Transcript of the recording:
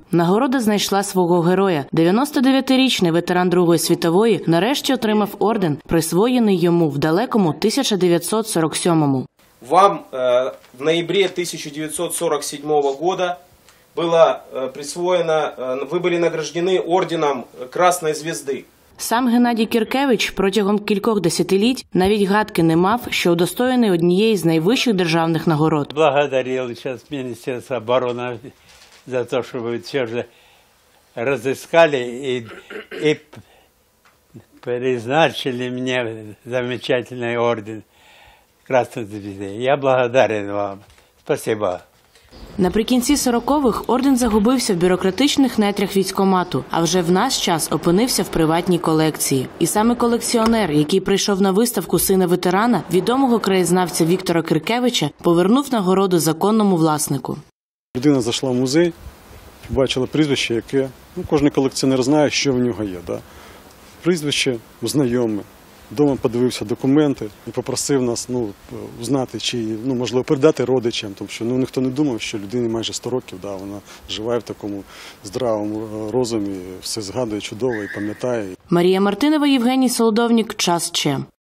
Нагорода знайшла свого героя. 99-річний ветеран Другої світової нарешті отримав орден, присвоєний йому в далекому 1947-му. Вам в ноябре 1947 года было присвоено, вы были награждены орденом Красной Звезды. Сам Геннадій Кіркевич протягом кількох десятиліть навіть гадки не мав, що удостоєний однієї з найвищих державних нагород. Благодарил сейчас Министерство обороны за то, что вы все же разыскали и призначили мне замечательный орден Красной Звезды. Я благодарен вам. Спасибо. Наприкінці 40-х орден загубився в бюрократичних нетрях військкомату, а вже в наш час опинився в приватній колекції. І саме колекціонер, який прийшов на виставку сина ветерана, відомого краєзнавця Віктора Кіркевича, повернув нагороду законному власнику. Людина зайшла в музей, побачила прізвище, яке кожен колекціонер знає, що в нього є. Прізвище знайоме. Дома подивився документи і попросив нас узнати, чи можливо передати родичам, тому що ніхто не думав, що людині майже 100 років, вона живе в такому здравому розумі, все згадує чудово і пам'ятає. Марія Мартинова, Євгеній Солодовнік, Час Че.